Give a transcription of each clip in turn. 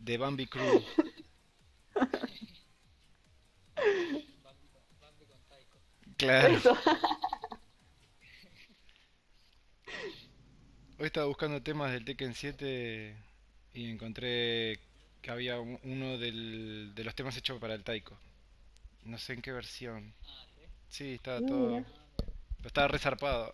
de Bambi Crew. Claro. Eso. Hoy estaba buscando temas del Tekken 7 y encontré que había uno de los temas hechos para el Taiko. No sé en qué versión. Sí, estaba todo. Mira. Pero estaba resarpado.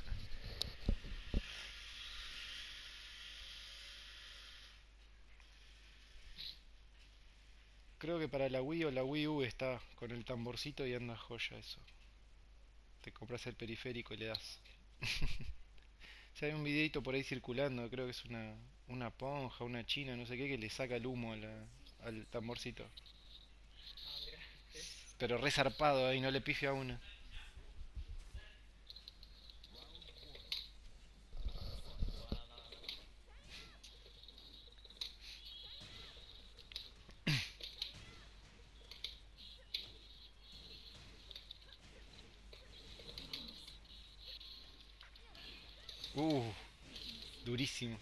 Creo que para la Wii o la Wii U está con el tamborcito y anda joya eso. Te compras el periférico y le das. Si hay un videito por ahí circulando, creo que es una ponja, una china, no sé qué, que le saca el humo al tamborcito. Pero resarpado ahí, no le pifia a una. Uh, durísimo.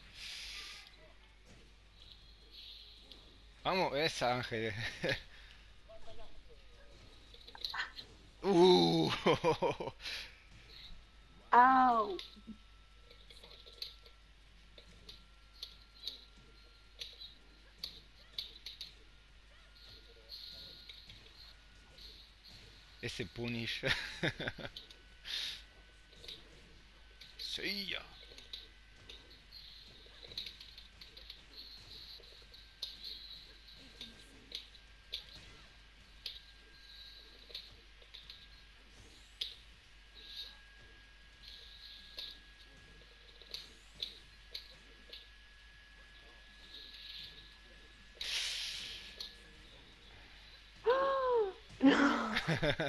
Vamos, esa Ángel. Uh, Au. ese punish. Sí, ya. No.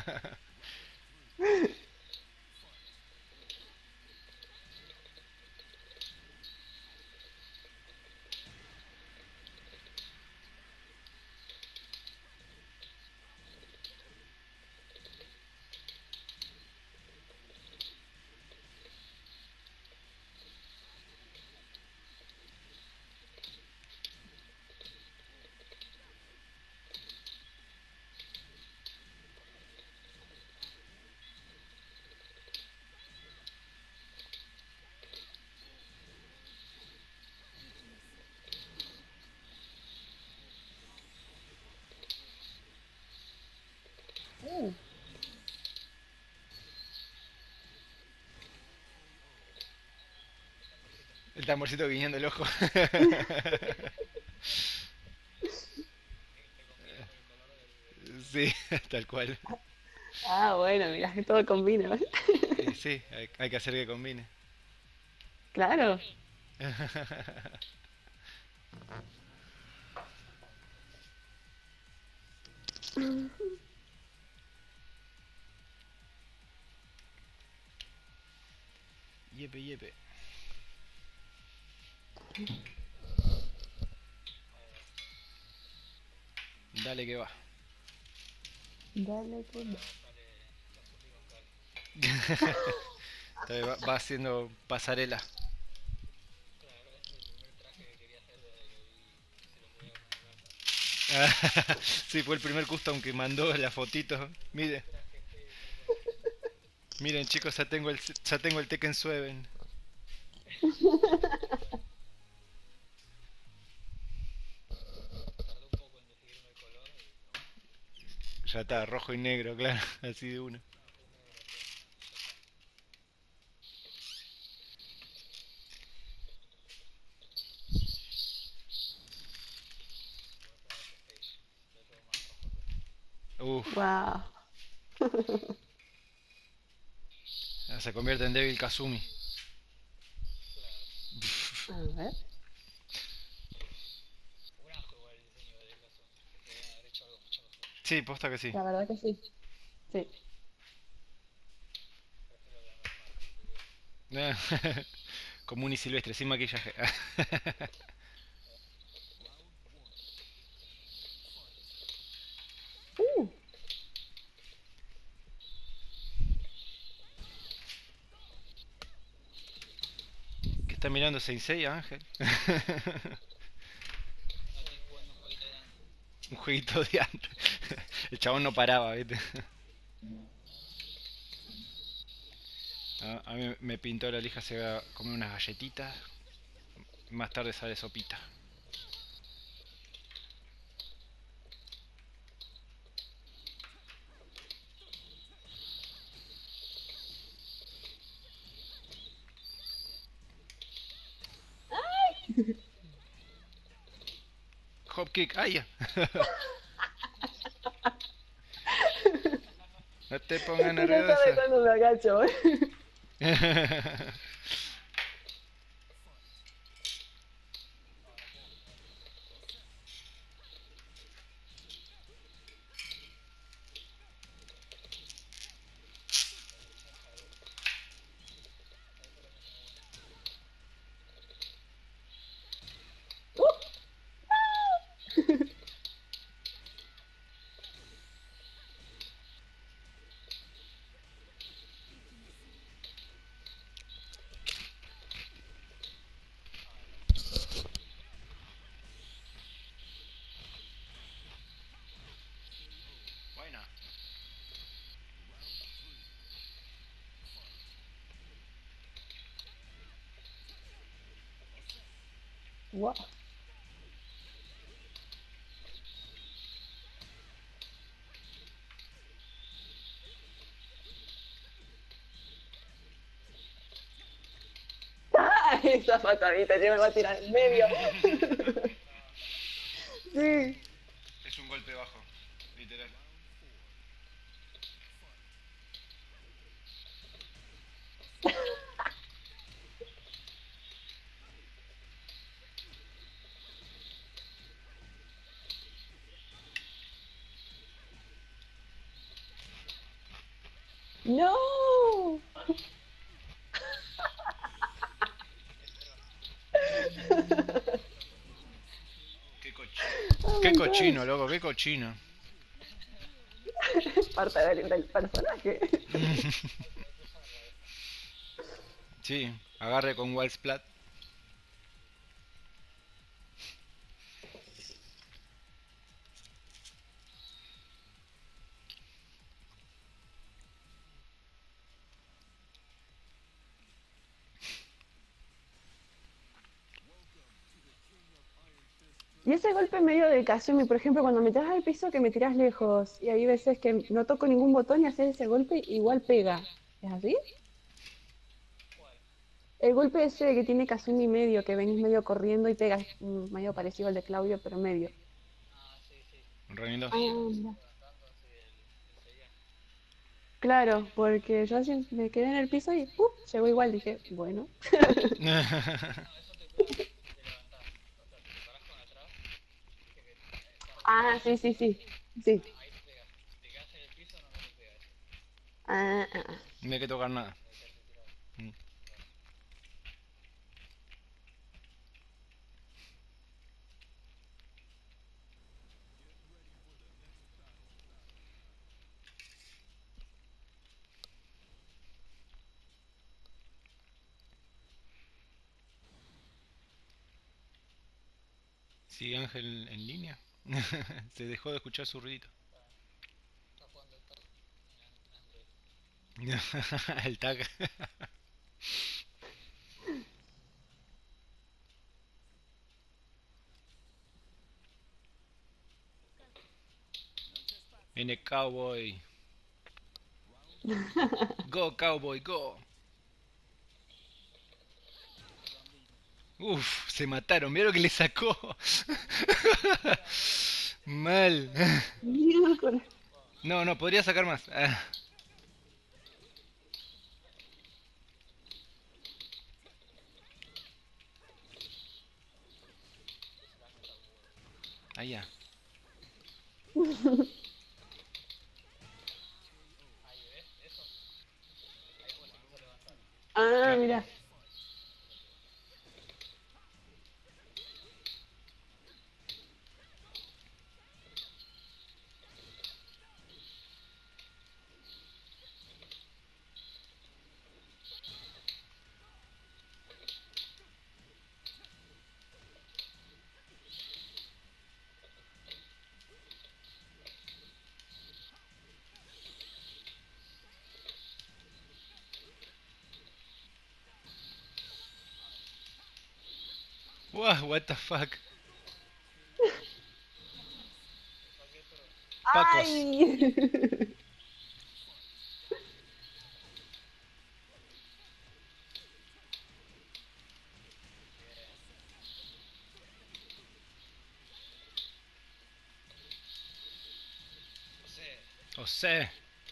Uh. El tamborcito guiñando el ojo. Sí, tal cual. Ah, bueno, mira, que todo combina, ¿ves? Y sí, hay que hacer que combine. Claro. Yepe, yepe. Dale que va. Dale que va. Va haciendo pasarela. Sí, fue el primer custom que mandó la fotito. Mire, miren chicos, ya tengo el Tekken 7. Ya está, rojo y negro, claro, así de una. Uf, Wow. se convierte en Devil Kazumi. A ver. Sí, posta que sí. La verdad que sí. Sí. Común y silvestre, sin maquillaje. Uh. ¿Qué está mirando Sensei, Ángel? Un jueguito de antes. El chabón no paraba, ¿viste? A mí me pintó la lija, se va a comer unas galletitas. Más tarde sale sopita. Hop kick, ¡ay! No te pongas Esto no sabe nerviosa. cuándo me agacho. Bueno. Wow. Esa patadita, yo me voy a tirar en medio. Sí. Es un golpe bajo, literal. No. Oh Qué my cochino, gosh. loco, qué cochino. Parte del personaje. Sí, agarre con Wallsplat. Y ese golpe medio de Kazumi, por ejemplo, cuando me tiras al piso que me tiras lejos y hay veces que no toco ningún botón y hacer ese golpe igual pega. ¿Es así? El golpe ese que tiene Kazumi medio, que venís medio corriendo y pegas medio parecido al de Claudio, pero medio. Reniendo. Ah, mira. Claro, porque yo así me quedé en el piso y llegó igual. Dije, bueno. Ah, sí, sí, sí. Sí. Ah, ah, ah. No hay que tocar nada. Mm. ¿Sigue Ángel en línea? Se dejó de escuchar su ruidito. El tag. Viene Cowboy. Go, Cowboy, go. Uf, se mataron. Mira lo que le sacó. Mal. Miércoles. No, no, podría sacar más. Ah, allá. Ah, Claro. mira. What the fuck? Pacos. ¡Ay! O sea.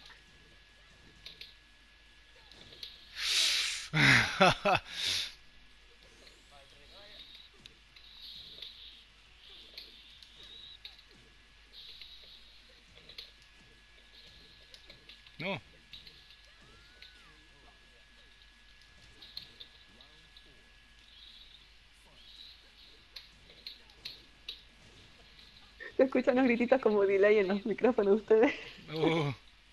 No. Se escuchan unos grititos como delay en los micrófonos de ustedes. Uh,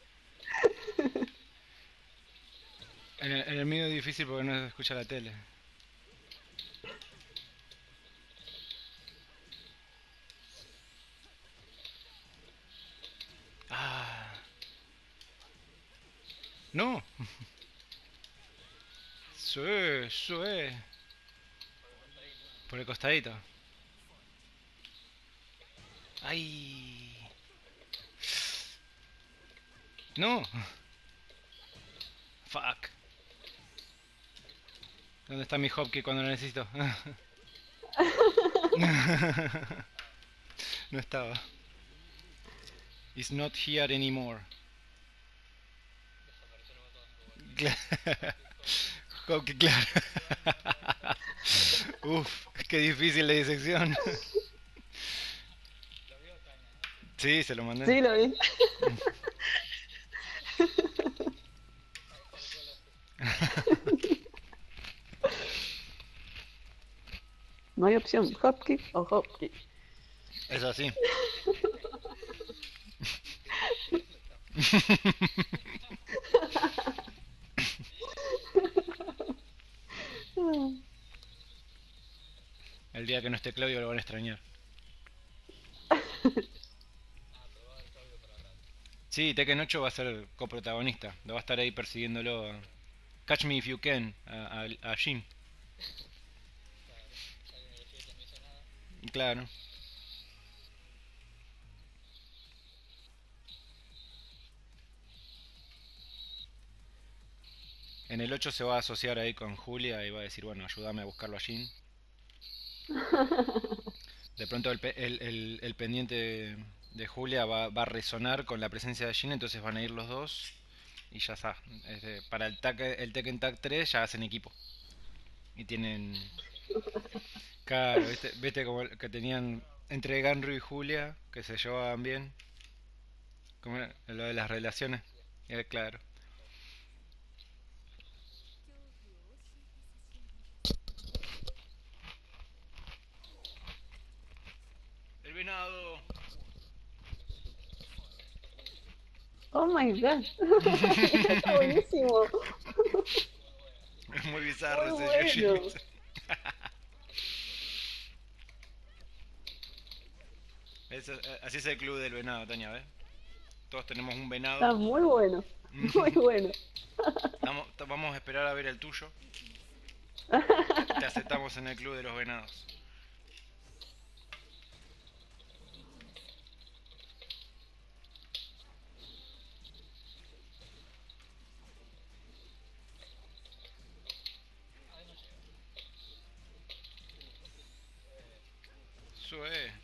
en el mío es difícil porque no se escucha la tele. Ah. No. Sue, sue. Por el costadito. Ay. No. Fuck. ¿Dónde está mi hotkey cuando lo necesito? No estaba. It's not here anymore. Hotkey, claro. Uf, qué difícil la disección. Sí, se lo mandé. Sí, lo vi. No hay opción, Hopkins o Hopkins. Es así. El día que no esté Claudio lo van a extrañar. Sí, Tekken 8 va a ser coprotagonista. Lo va a estar ahí persiguiéndolo. Catch Me If You Can, a Jin. Claro. En el 8 se va a asociar ahí con Julia y va a decir, bueno, ayúdame a buscarlo a Jin. De pronto el pendiente de Julia va a resonar con la presencia de Jin, entonces van a ir los dos y ya está. Para el Tekken Tag 3 ya hacen equipo. Y tienen... Claro, viste como que tenían entre Ganru y Julia, que se llevaban bien. Como era lo de las relaciones. Claro. El venado. Oh my god. Eso está buenísimo. Es muy bizarro Muy ese Yoshi. bueno. Así es el club del venado, Tania, ¿ves? Todos tenemos un venado. Está muy bueno. Muy bueno. Vamos a esperar a ver el tuyo. Te aceptamos en el club de los venados. Sue.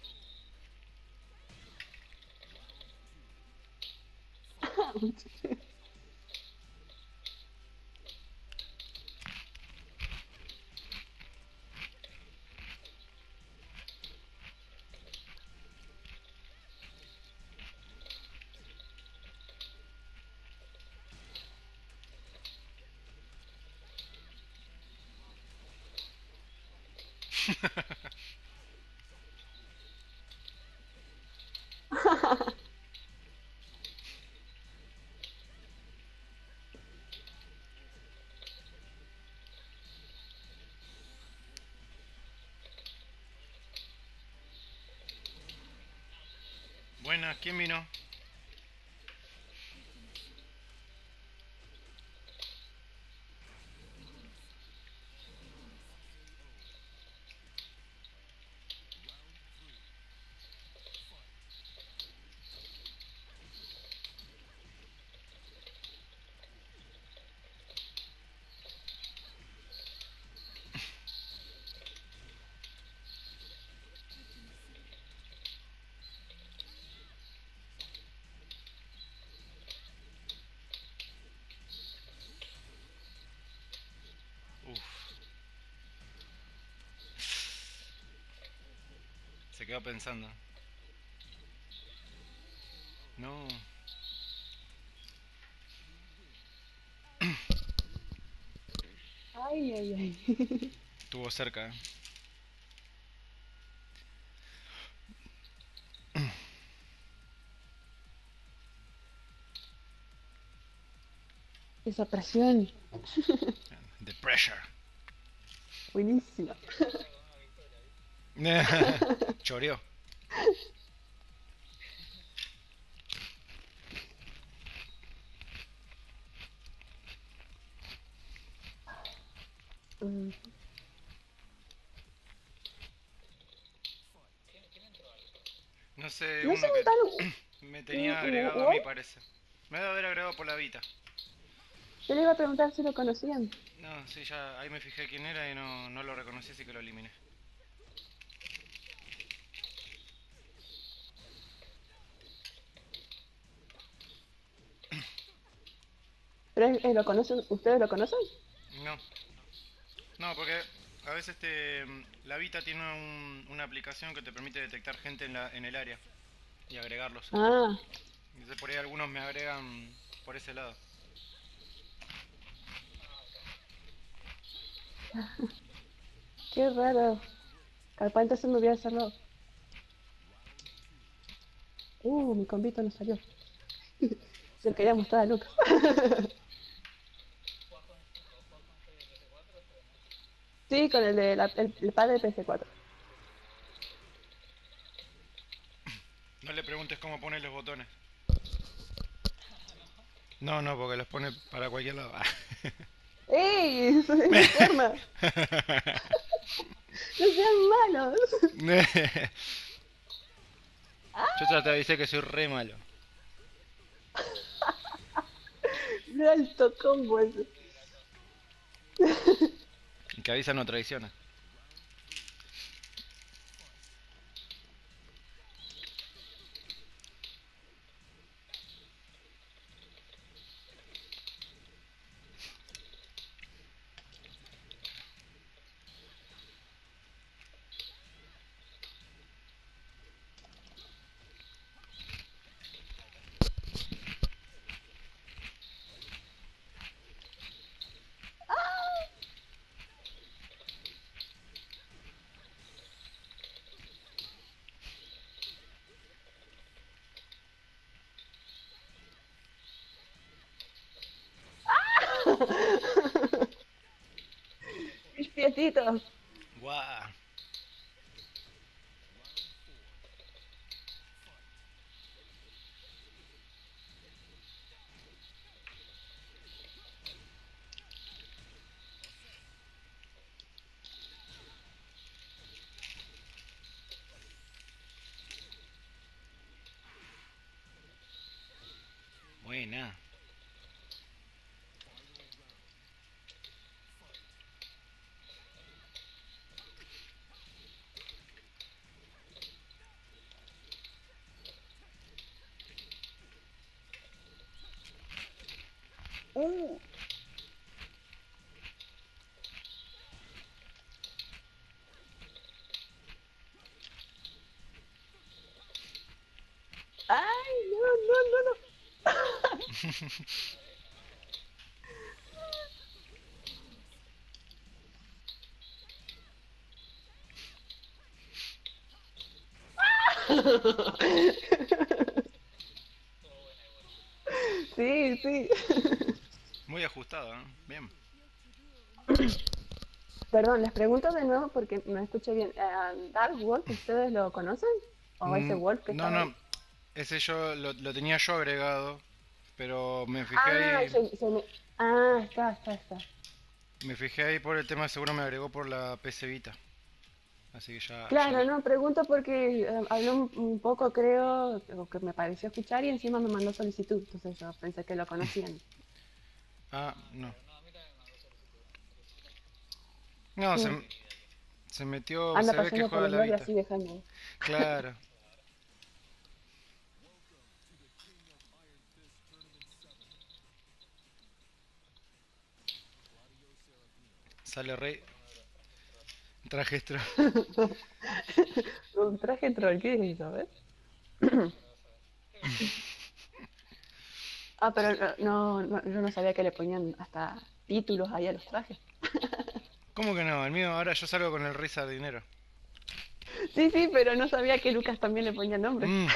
Buena, ¿quién vino? Se quedó pensando. No, Ay, ay, ay. estuvo cerca, ¿eh? Esa presión. The pressure. Buenísima. Choreó. Mm. No sé, No uno son que tan me tenía agregado a WoW. mí parece. Me debe haber agregado por la Vita. Yo le iba a preguntar si lo conocían. No, sí, ya ahí me fijé quién era y no lo reconocí, así que lo eliminé. Pero lo conocen, ¿ustedes lo conocen? No, no, porque a veces la Vita tiene una aplicación que te permite detectar gente en el área y agregarlos. Ah, Entonces por ahí algunos me agregan por ese lado. qué raro. Capaz entonces me hubiera cerrado. Mi convito no salió. Se lo quería mostrar a Lucas. Sí, con el de el padre de PS4. No le preguntes cómo pone los botones. No, no, porque los pone para cualquier lado. ¡Ey! ¡Eso es mi forma! ¡No sean malos! Yo ya te avisé que soy re malo. ¡De alto combo ese! El que avisa no traiciona. ¡Mis piecitos! Guau. Buena. Uh. ¡Ay, no, no, no, no! Sí, sí. Muy ajustado, ¿eh? Bien. Perdón, les pregunto de nuevo porque no escuché bien. ¿Dark Wolf, ustedes lo conocen? ¿O ese Wolf que No, estaba ahí? no. Ese yo lo tenía yo agregado. Pero me fijé Ah, ahí. está. Me fijé ahí por el tema, seguro me agregó por la PC Vita. Así que ya Claro, lo. no, pregunto porque habló un poco, creo, o que me pareció escuchar y encima me mandó solicitud. Entonces yo pensé que lo conocían. Ah, no. No, Mm. se metió. Anda Se ve que paseando por juega los la lobbies Vita. así dejando. Claro. Sale rey. Traje extra. un traje troll, ¿qué es eso? A ver. Ah, pero yo no sabía que le ponían hasta títulos ahí a los trajes. ¿Cómo que no? El mío ahora yo salgo con el rey sardinero. Sí, sí, pero no sabía que Lucas también le ponía nombre. Mm,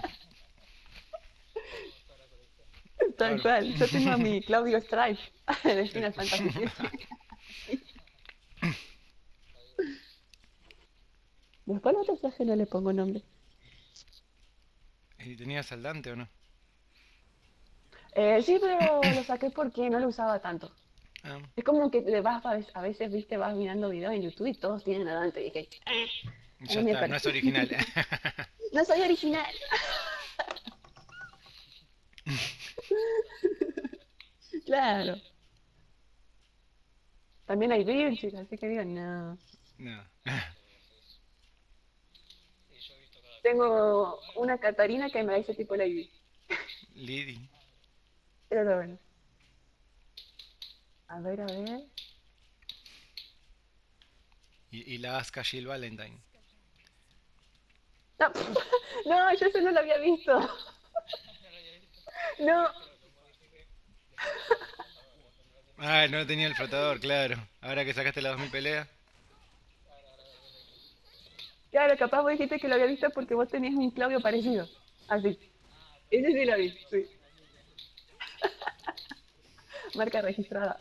Tal claro. cual. Yo tengo a mi Claudio Stripe de Final Fantasy VII. Después al otro traje no le pongo nombre. ¿Y tenías al Dante o no? Sí, pero lo saqué porque no lo usaba tanto. Ah, Es como que a veces, viste, vas mirando videos en YouTube y todos tienen a Dante. Y dije, ya no me está, no es parece. original. No soy original. Claro. También hay Virgil, así que digo, no. No. Tengo una Catarina que me dice tipo Lady. Lady. Pero bueno. A ver, a ver. Y la Asuka Jill Valentine. No, no, yo eso no lo había visto. No. Ah, no tenía el flotador, claro. Ahora que sacaste las 2000 peleas. Claro, capaz vos dijiste que lo había visto porque vos tenías un Claudio parecido. Así. Ese sí lo vi, sí. Marca registrada.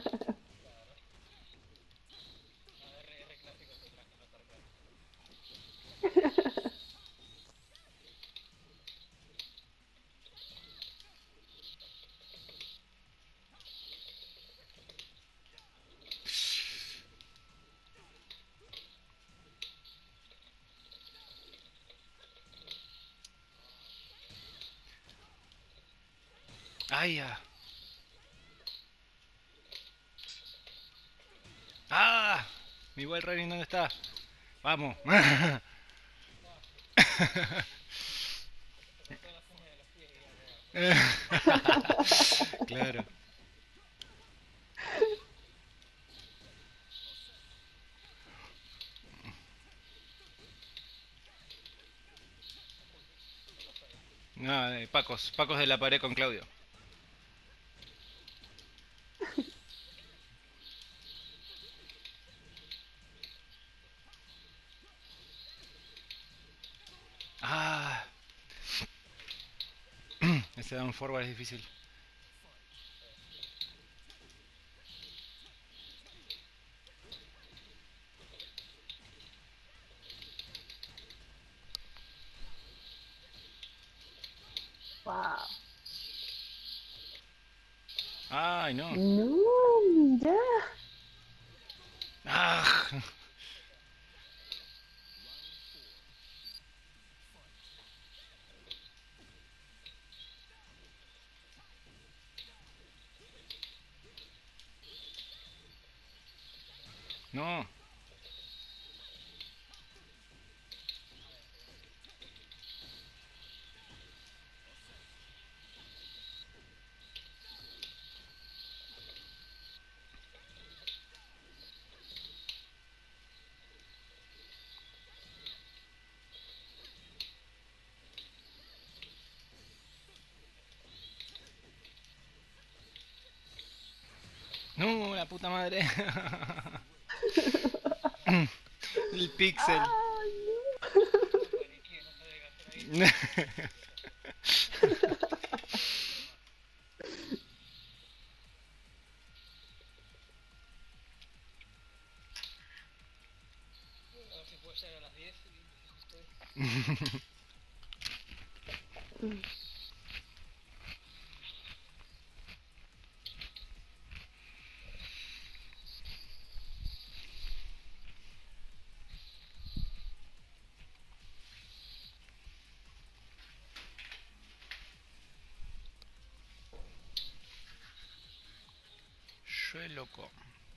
¡Ay, ya! ¡Ah! Mi Wild Running, ¿dónde está? ¡Vamos! Claro. No, Pacos. Pacos de la pared con Claudio. ¡Ah! Ese down forward es difícil. Wow. ¡Ay, no! No, ya. ¡Ah! No. No, la puta madre. El pixel. Ah, no. Yo loco.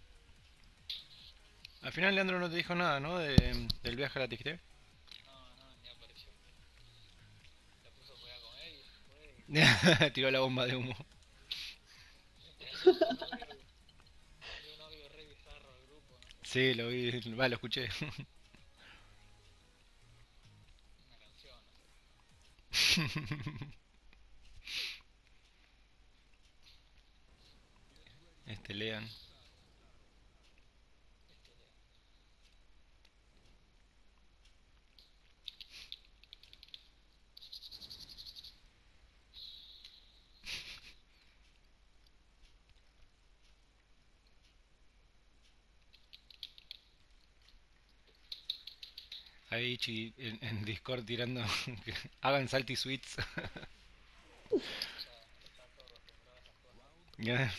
Al final Leandro no te dijo nada, ¿no? Del viaje a la TXT. Tiró la bomba de humo. Sí, lo vi, va, lo escuché. Lean. Ahí en Discord tirando que hagan salty sweets. Ya.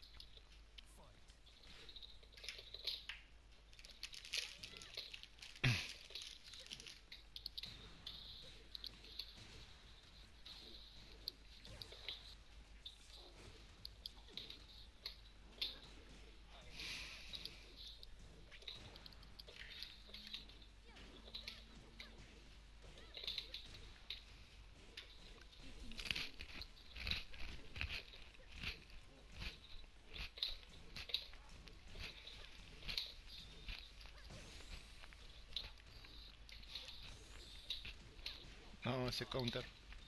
No, ese counter.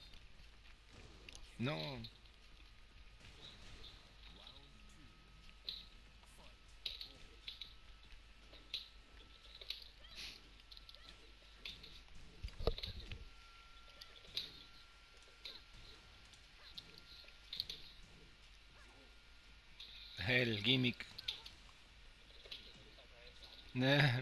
No. El gimmick. Nah.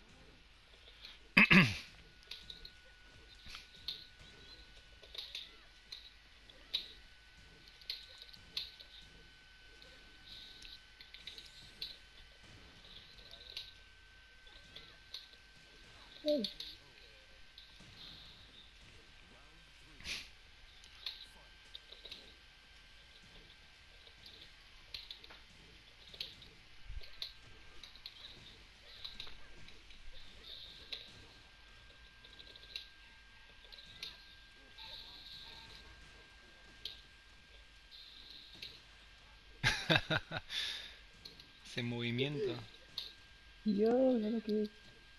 Ese movimiento. Yo, ya lo que...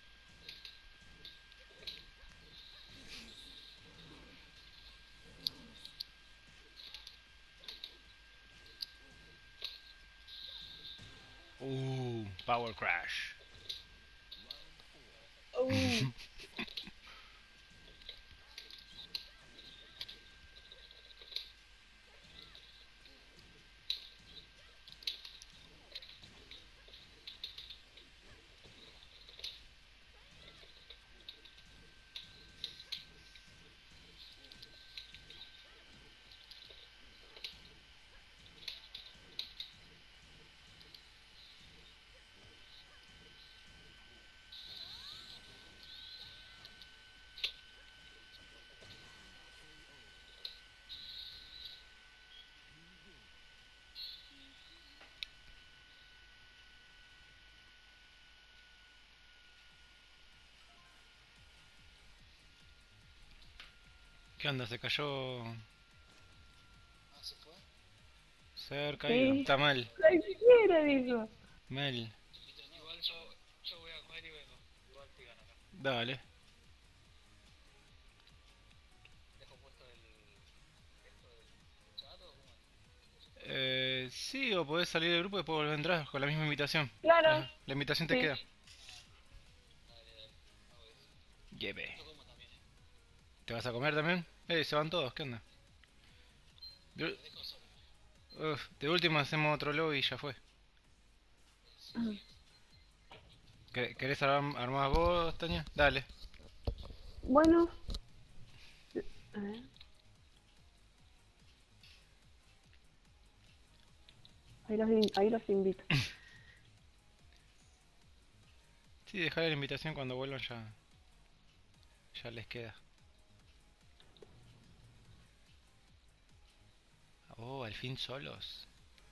Power crash. Oh, ¿Qué onda? Se cayó cerca ahí. sí. Está mal. Ay, siquiera dijo. Mal. Dale. Sí, o podés salir del grupo y después volver a entrar con la misma invitación. Claro, Ajá, la invitación te sí. queda. Lleve. ¿Te vas a comer también? Se van todos, ¿qué onda? De, de última hacemos otro lobby y ya fue. ¿Querés armar vos, Tania? Dale. Bueno, a ver, ahí los invito. Sí, dejar la invitación cuando vuelvan ya les queda. Oh, al fin solos.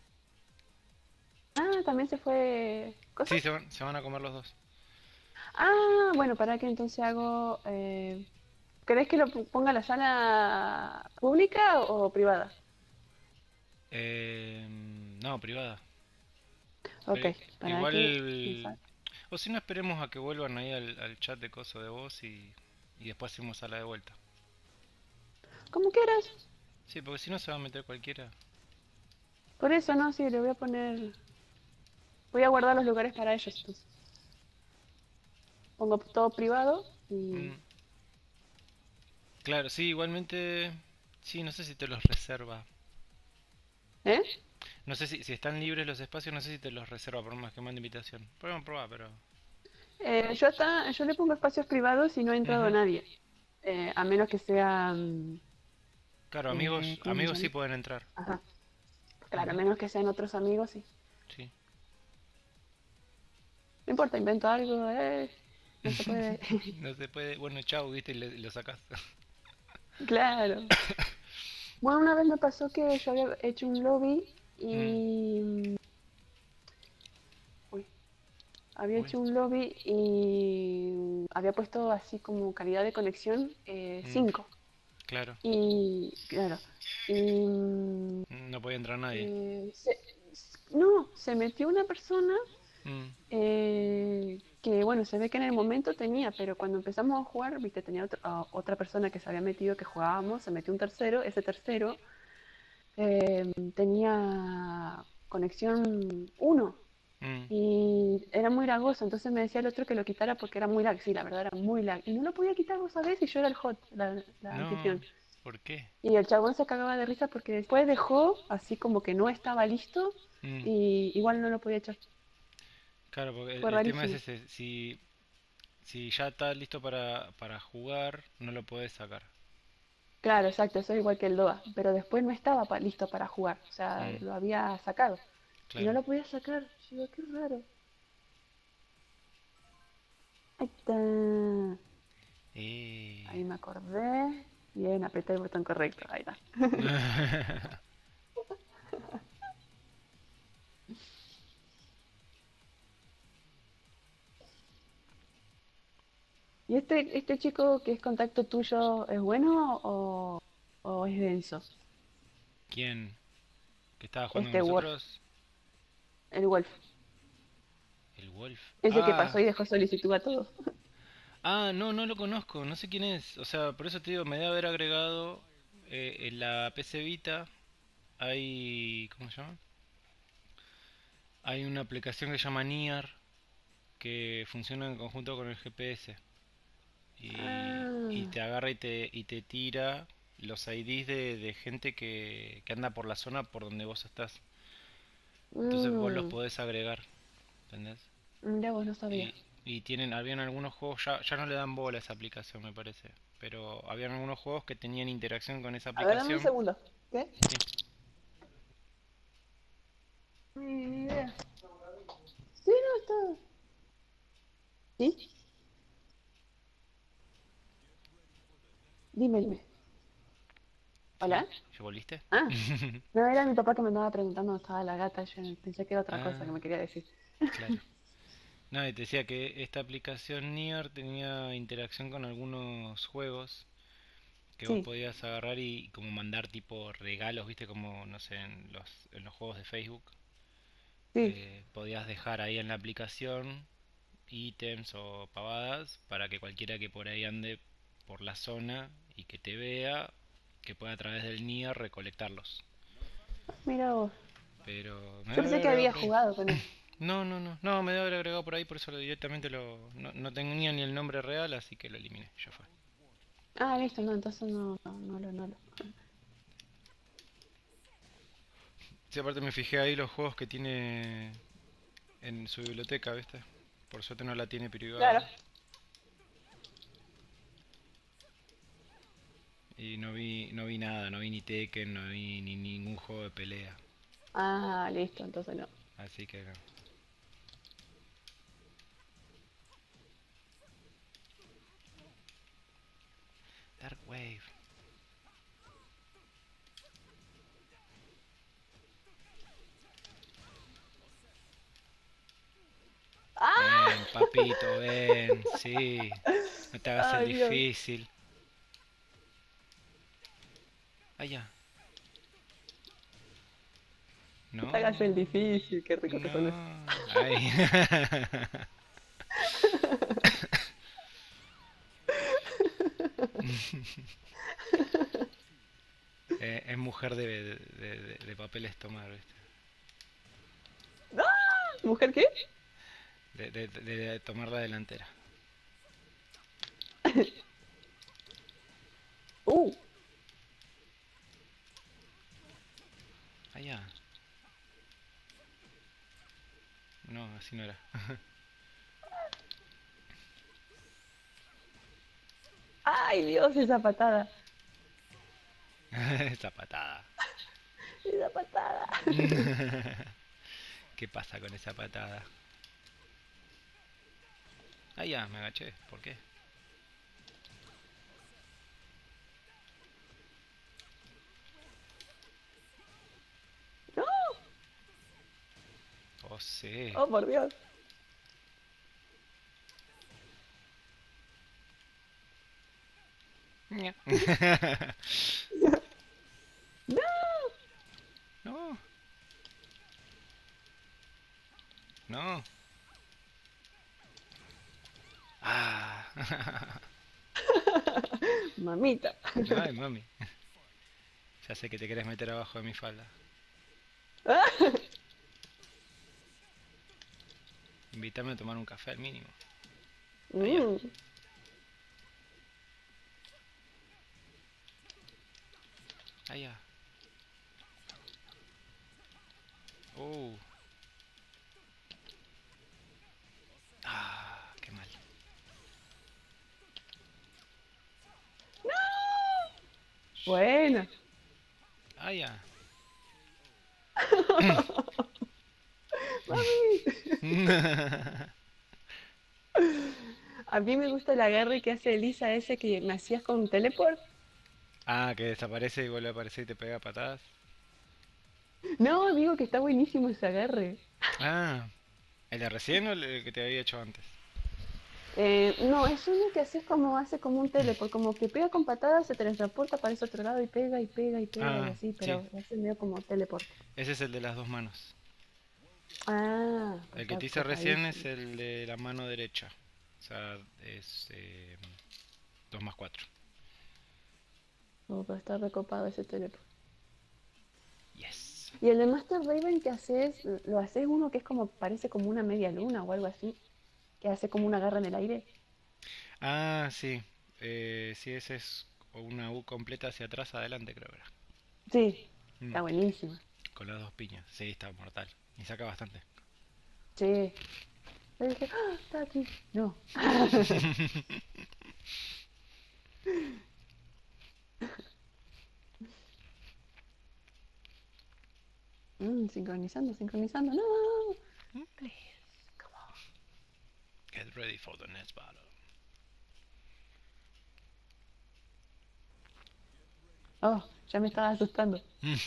Ah, también se fue... ¿Cosa? Sí, se van a comer los dos. Ah, bueno, ¿para qué entonces hago... ¿Querés que lo ponga en la sala pública o privada? No, privada. Ok, Pero ¿para qué? igual... O si no, esperemos a que vuelvan ahí al chat de coso de voz y después hacemos a la de vuelta. como quieras. Sí, porque si no se va a meter cualquiera. Por eso, no, sí, le voy a poner... Voy a guardar los lugares para ellos, entonces. Pongo todo privado y... Mm, claro, sí, igualmente... Sí, no sé si te los reserva. ¿Eh? No sé si están libres los espacios, no sé si te los reserva por más que mande invitación. Podemos probar, pero... Yo le pongo espacios privados y no ha entrado Ujú. nadie. A menos que sea... Claro, amigos, ¿cómo se amigos sí llama? pueden entrar. Ajá. Claro, a Ujú. menos que sean otros amigos, sí. Sí. No importa, invento algo, no se puede. No se puede... Bueno, chau, viste, y lo sacas. Claro. Bueno, una vez me pasó que yo había hecho un lobby Mm, y... Uy, había uy, hecho un lobby y había puesto así como calidad de conexión mm, 5. claro. Y, claro, y No podía entrar nadie. no, se metió una persona Mm, que, bueno, se ve que en el momento tenía, pero cuando empezamos a jugar, viste, tenía otra persona que se había metido, que jugábamos, se metió un tercero, ese tercero tenía conexión uno mm. y era muy lagoso, entonces me decía el otro que lo quitara porque era muy lag, sí, la verdad era muy lag, y no lo podía quitar, vos sabés, y yo era el hot, la No, anfitrión. ¿por qué? Y el chabón se cagaba de risa porque después dejó así como que no estaba listo Mm, y igual no lo podía echar. claro, porque Fue el tema es rarísimo. ese. Si ya está listo para jugar, no lo podés sacar. Claro, exacto, eso es igual que el DOA, pero después no estaba listo para jugar, o sea, Mm, lo había sacado y no claro. lo podía sacar. Yo digo, qué raro. Ahí está. Eh. Ahí me acordé. Bien, apreté el botón correcto. Ahí está. ¿Y este chico que es contacto tuyo es bueno o es denso? ¿Quién? ¿Que estaba jugando con Este Wolf, nosotros? el Wolf. El Wolf. Ese que pasó Ah, y dejó solicitud a todos. no, no lo conozco, no sé quién es. O sea, por eso te digo, me debe haber agregado en la PC Vita. Hay, ¿cómo se llama? Hay una aplicación que se llama Niar que funciona en conjunto con el GPS y Ah, te agarra y te tira los IDs de gente que anda por la zona por donde vos estás. Entonces vos los mm, podés agregar, ¿entendés? mira vos, no sabía. Y habían algunos juegos, ya no le dan bola a esa aplicación me parece, pero habían algunos juegos que tenían interacción con esa A ver, dame un aplicación. segundo. ¿Qué? Sí. Ni idea. Sí, no, está. ¿Sí? Dime, dime. ¿Sí? ¿Hola? ¿Ya volviste? Ah, no, era mi papá que me andaba preguntando dónde estaba la gata. Yo pensé que era otra cosa que Ah, me quería decir. claro. No, y te decía que esta aplicación Nier tenía interacción con algunos juegos que vos Sí, podías agarrar y como mandar tipo regalos, viste, como, no sé, en los juegos de Facebook. sí. Podías dejar ahí en la aplicación ítems o pavadas para que cualquiera que por ahí ande por la zona y que te vea, que pueda a través del Nier recolectarlos. Mira vos. Pero me Yo debe haber pensé que agregado había por ahí. jugado con él. No, no, no, no, me debe haber agregado por ahí, por eso directamente no tenía ni el nombre real, así que lo eliminé, ya fue. Ah, listo, no, entonces no lo. Sí, aparte me fijé ahí los juegos que tiene en su biblioteca, ¿viste? Por suerte no la tiene Claro. privada. Y no vi nada, no vi ni Tekken, no vi ni ningún juego de pelea. Ah, listo, entonces no. Así que no. Dark Wave. ¡Ah! Ven, papito, ven, sí. No te hagas el Ay, Dios. difícil. Allá. No No, te hagas el difícil, qué rico que son esos. no. Ay. Es mujer de papeles tomar, ¿viste? ¡Ah! ¿Mujer qué? De tomar la delantera. Uh, Allá. No, así no era. ¡Ay, Dios, esa patada! Esa patada. Esa patada. ¿Qué pasa con esa patada? Ah, ya, me agaché. ¿Por qué? ¡No! Oh, sí. ¡Oh, por Dios! Ña. ¡No! No, no. Ah. Mamita. Ay, mami. Ya sé que te querés meter abajo de mi falda. Invítame a tomar un café al mínimo. Allá. Mm. Allá. Oh. Ah, qué mal. Bueno. Allá. Mami. A mí me gusta el agarre que hace Elisa ese que me hacías con un teleport. Ah, que desaparece y vuelve a aparecer y te pega patadas. No, digo que está buenísimo ese agarre. Ah, ¿el de recién o el que te había hecho antes? No, es uno que haces como hace como un teleport, como que pega con patadas, se teletransporta para ese otro lado y pega y pega y pega y Ah, así, sí. pero hace medio como teleport. Ese es el de las dos manos. Ah, pues El que está te hice recién es copadísimo. el de la mano derecha. O sea, es 2 más 4. Oh, pero está recopado ese teleport. Yes. Y el de Master Raven que haces, lo haces uno que es como, parece como una media luna o algo así, que hace como una garra en el aire. Ah, sí. Sí, ese es una U completa hacia atrás, adelante, creo que era. Sí, Mm, está buenísimo. con las dos piñas. Sí, está mortal. Y saca bastante. Sí. Yo dije, ¡ah! Está aquí. No. Sincronizando, sincronizando. No. Please, come Get ready for the next battle. on. Oh, ya me estaba asustando.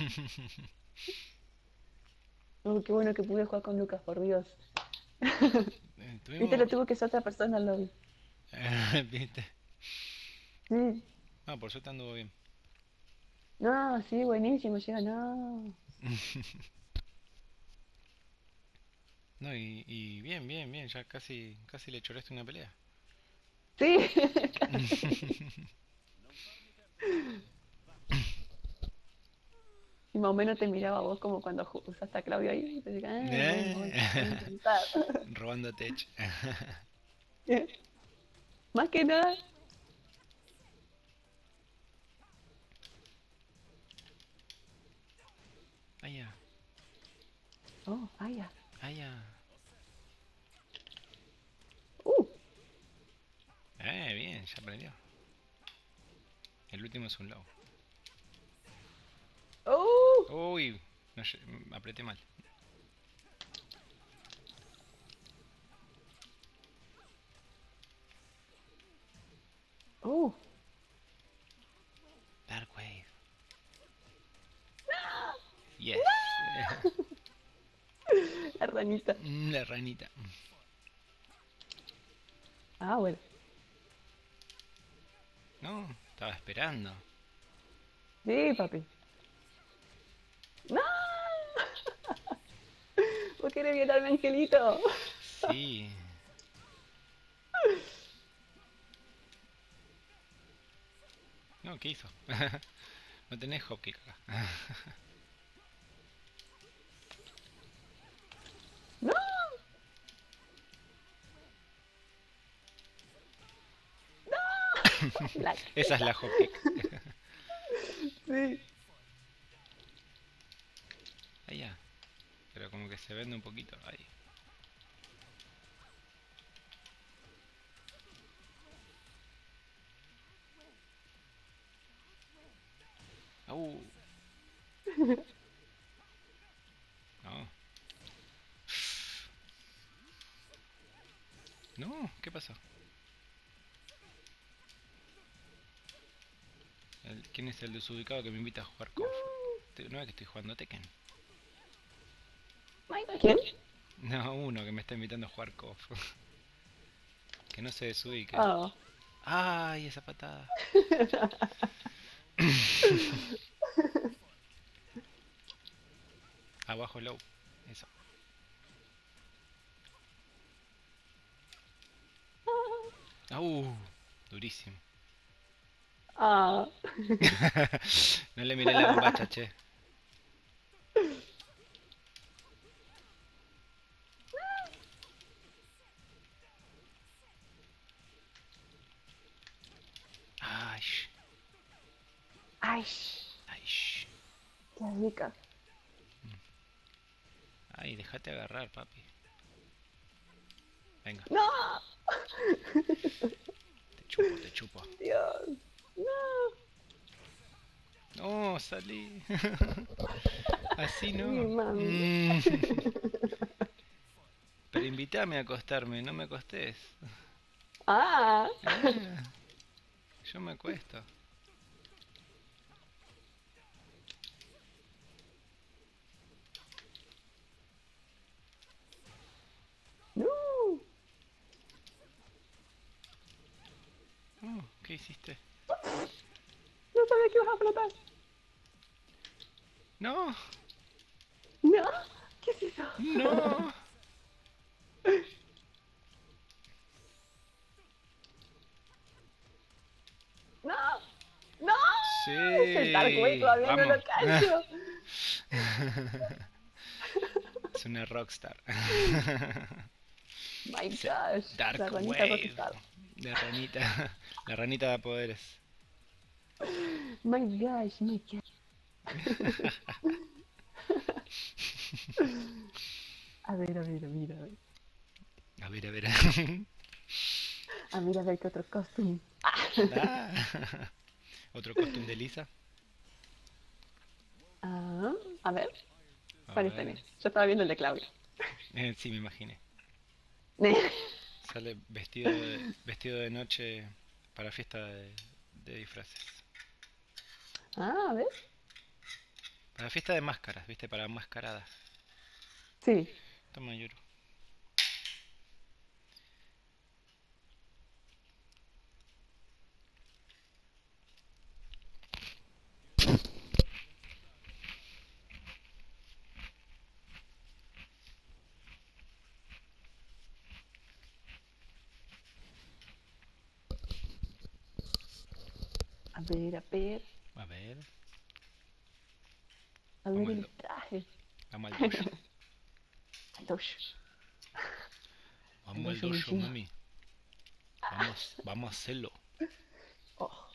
Oh, qué bueno que pude jugar con Lucas, por Dios. Viste, Tuvimos... lo tuvo que ser otra persona al lobby. ¿Viste? Sí. Ah, por suerte anduvo bien. No, sí, buenísimo. Llega, no. No, y bien, bien, bien. Ya casi, casi le choraste una pelea. Sí. Y más o menos te miraba a vos como cuando usaste a Claudio ahí. Y te decía, ah, bueno, bueno, voy a intentar. Robando tech. Más que nada. Allá, Oh, vaya. allá. Uh, Bien, ya aprendió. El último es un low. oh, Uy, no, apreté mal. oh. Dark Wave. Yes. La ranita. La ranita. Ah, bueno. No, estaba esperando. Sí, papi. ¡No! ¿Vos querés violarme, Angelito? Sí. No, ¿qué hizo? No tenés hopkick acá. ¡No! La Esa es la hopkick. sí. Ahí ya. Pero como que se vende un poquito. Ahí. Uh. No. No, ¿qué pasó? ¿Quién es el desubicado que me invita a jugar No. KOF? No es que estoy jugando Tekken. ¿Quién? No, uno que me está invitando a jugar KOF. Que no se desubique. Oh. ¡Ay, esa patada! Abajo low. Eso. Durísimo. Ah. No le miré la bombacha, che. Ay, Ay, ay, qué rica. ay, déjate agarrar, papi. Venga, No, te chupo, te chupo. Dios. No. No, salí. Así Mi no. mami. Pero invítame a acostarme, no me acostés. Ah. Eh, yo me acuesto. No. ¿Qué hiciste? No sabía que ibas a flotar. No, No. ¿Qué es eso? no. No. No. Ese Darkway Sí, todavía no vamos. lo cacho. Es una rockstar. My Sí, gosh. Dark La ranita Wave. rockstar. La ranita. La ranita da poderes. My gosh, my gosh. A ver, a ver, a ver, a ver. A ver, a ver. A ver qué otro costume. Ah, otro costume de Lisa. Ah, a ver, A ¿cuáles ver. tenés? Yo estaba viendo el de Claudia. Sí, me imaginé. Sale vestido de noche para fiesta de disfraces. Ah, a ver. Para fiesta de máscaras, ¿viste? Para mascaradas. Sí. Toma, Yuru. A ver, a ver. A ver. A ver Vamos al, el do traje. vamos al dojo. Al dojo. Al Vamos al dojo dojo, Mishima. mami. Vamos a hacerlo. Oh.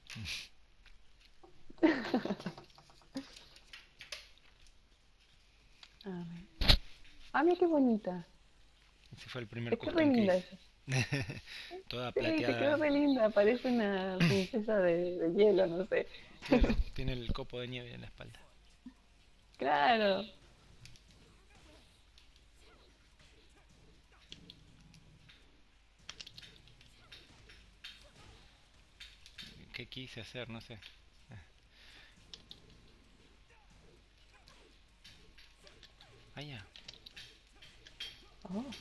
A ver. Ah, mira qué bonita. Ese fue el primer Está re custom que linda hice. esa. Toda Sí, te quedó plateada. re linda. Parece una princesa de hielo, no sé. Claro, tiene el copo de nieve en la espalda. Claro. ¿Qué quise hacer? No sé. Ah, ya. Oh.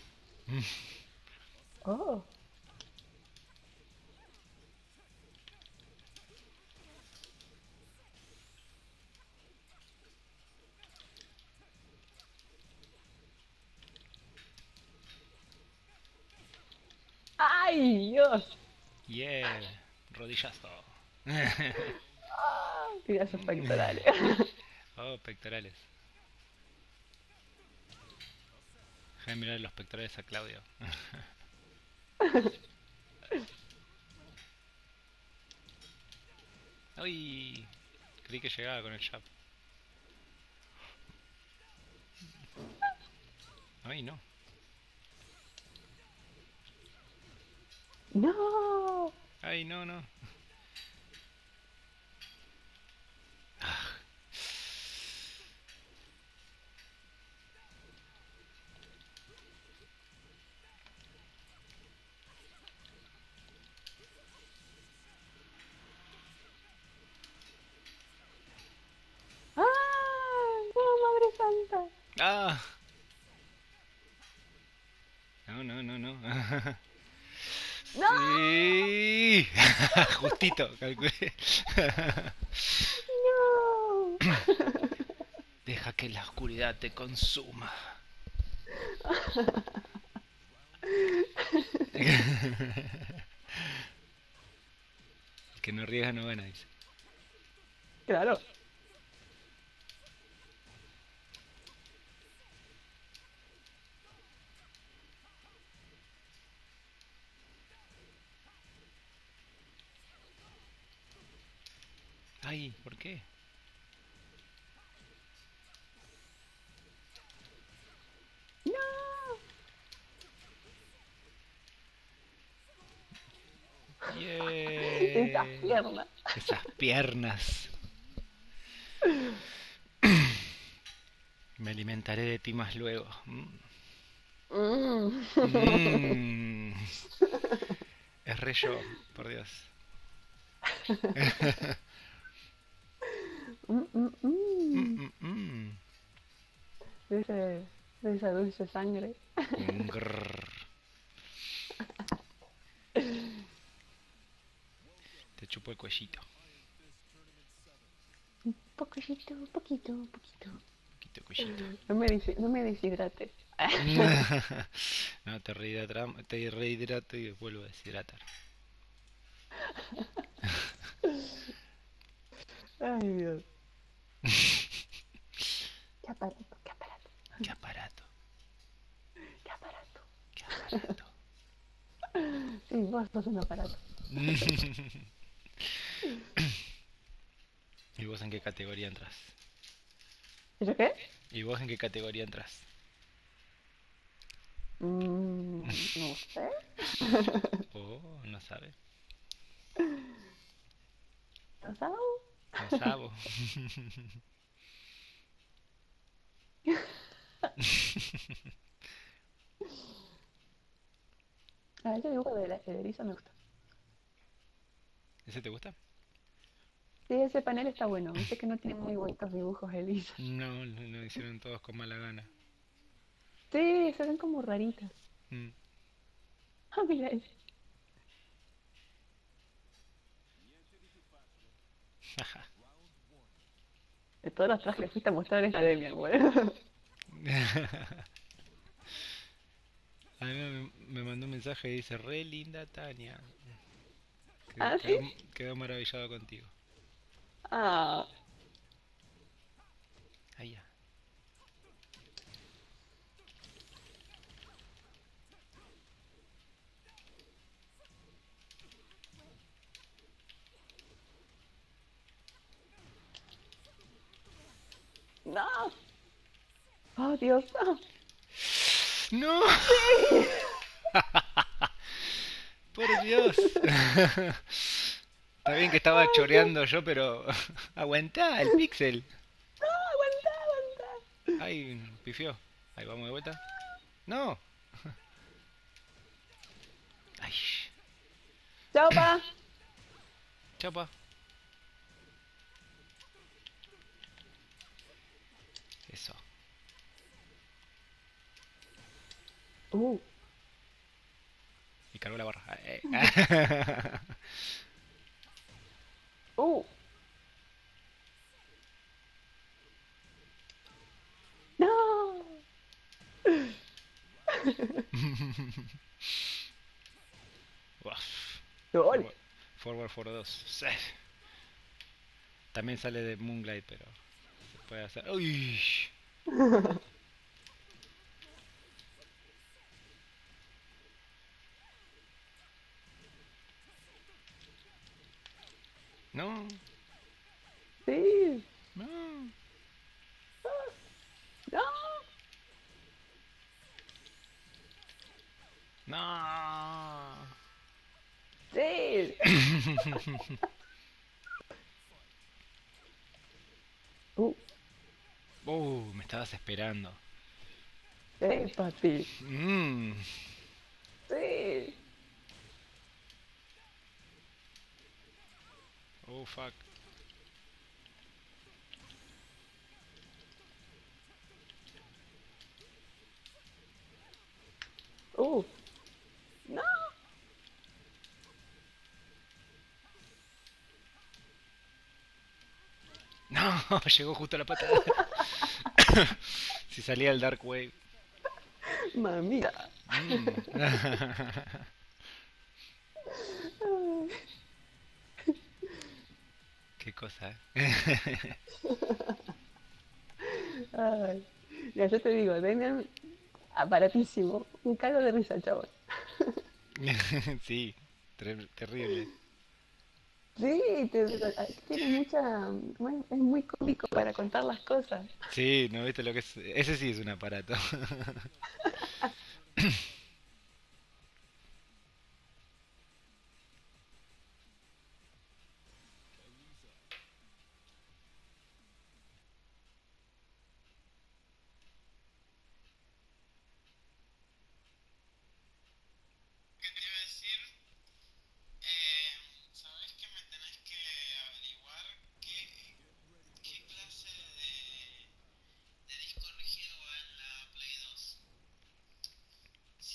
Oh. ¡Ay, Dios! Yeah, rodillazo. Mira sus pectorales. Oh, pectorales. Déjame mirar los pectorales a Claudio. Uy, creí que llegaba con el jab. Ay, no. No. Ay, no, no. ¡Ah! ¡No, Madre Santa! Ah. No, no, no, no. ¡No! Sí. Justito, calculé. ¡No! Deja que la oscuridad te consuma. El que no arriesga no gana, dice. Claro. Ay, ¿por qué? ¡No! Esas Yeah. piernas. Esas piernas. Me alimentaré de ti más luego. Mm. Mm. Es re yo, por Dios. Mm, mm, Mm, mm. mm, mm. De esa dulce sangre. Grrr. Te chupo el cuellito. Un poquito, un poquito, un poquito. Poquito cuellito. No me deshidrates. No, te rehidrato y vuelvo a deshidratar. Ay, Dios. Qué aparato, qué aparato, Qué aparato, qué aparato. qué aparato. Sí, vos sos un aparato. ¿Y vos en qué categoría entras? ¿Eso qué? ¿Y vos en qué categoría entras? No sé. Oh, no sabe. ¿No sabes? No sabo. A ese dibujo de la Federiza me gusta. ¿Ese te gusta? Sí, ese panel está bueno. Viste que no tiene muy bonitos dibujos, Elisa. No, lo hicieron todos con mala gana. Sí, se ven como raritas. Mm. Ah, mira ese. De todos los trajes que fuiste a mostrar esta de mi abuelo. A mí me mandó un mensaje y dice, re linda Tania. ¿Ah, sí? Quedó maravillado contigo. Ah, Ahí ya. no. Oh, Dios. No. ¡No! Sí. ¡Por Dios! Está bien que estaba Ay, Dios. choreando yo, pero aguantá el pixel. No, aguanta, aguanta. Ay, pifió. Ahí vamos de vuelta. ¡No! Ay, Chao, pa. chapa. Eso. Uh. Y cargó la barra. Uh. No. Uf. Gol. Forward, forward for 2. Sí. También sale de Moonlight, pero se puede hacer. ¡Uy! No, Sí, no, no, no. sí. Uh, Me estabas esperando. papi. Mmm. Sí. Oh, fuck. Uh, no. No, llegó justo la patada. Si salía el Dark Wave. Mamita. Mm. Qué cosa, ¿eh? Ay, ya yo te digo, Demian, aparatísimo. Un cago de risa, chabón. Sí, terrible. Sí, tiene mucha. Bueno, es muy cómico para contar las cosas. Sí, ¿no viste lo que es? Ese sí es un aparato. ¿Qué te iba a decir? ¿Sabes que me tenés que averiguar qué clase de disco rígido va en la Play 2?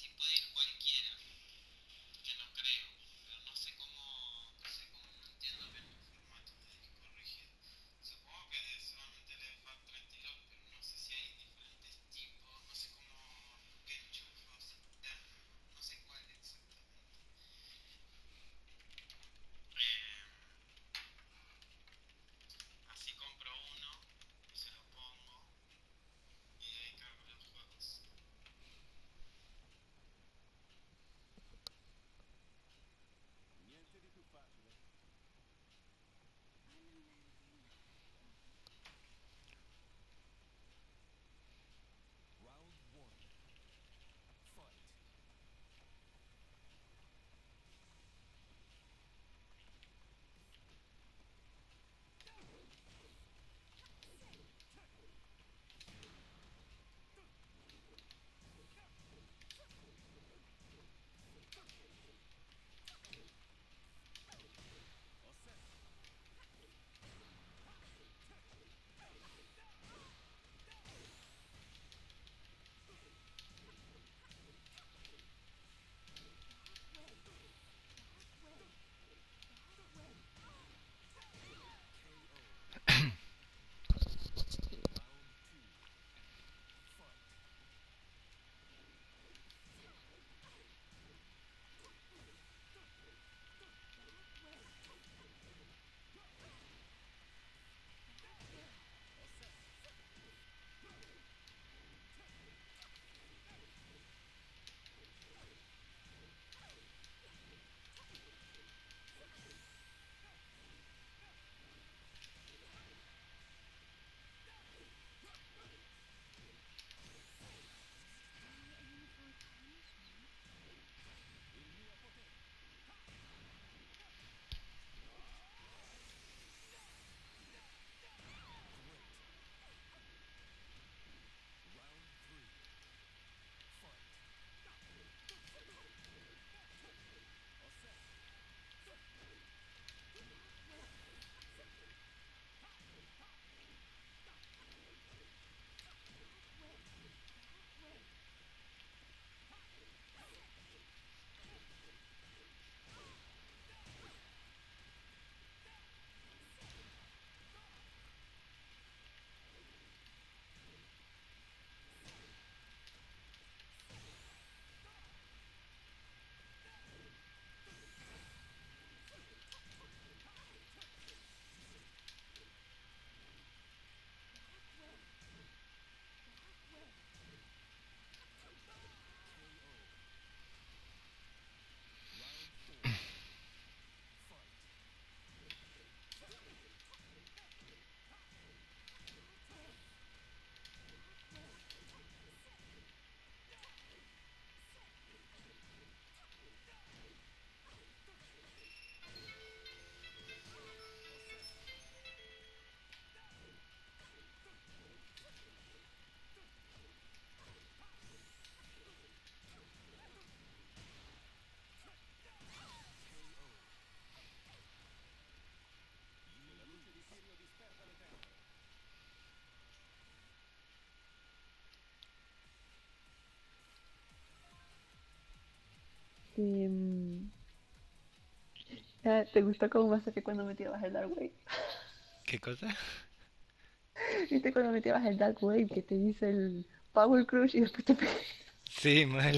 ¿Te gustó cómo masaje cuando metías el Dark Wave? ¿Qué cosa? ¿Viste cuando metías el Dark Wave que te dice el Power Crush y después te pegas? Sí, mal.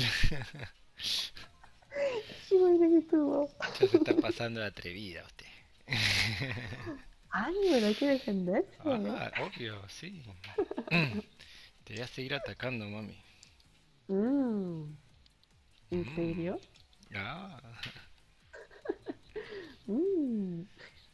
Qué buena que estuvo. Ya se está pasando la atrevida usted. Ay, pero hay que defenderse. Ah, obvio, sí. Te voy a seguir atacando, mami. Mm, ¿En Mm. serio? Ah. Mm.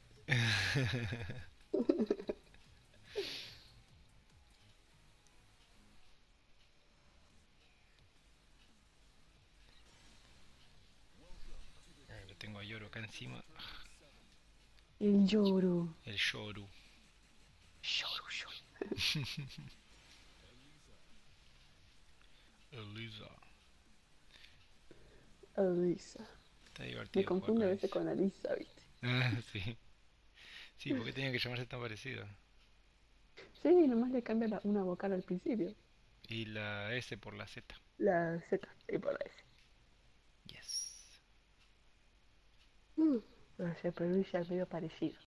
Lo tengo a Yoro acá encima. El lloro. El Yoru. Lloro, lloro. Elisa. Alisa. Está Me divertido jugar confunde con a veces ese. con Alisa, ¿viste? Ah, sí. Sí, ¿por qué tenía que llamarse tan parecido? Sí, nomás le cambia una vocal al principio. Y la S por la Z. La Z y por la S. Yes. Mm, pero se pronuncia medio parecido.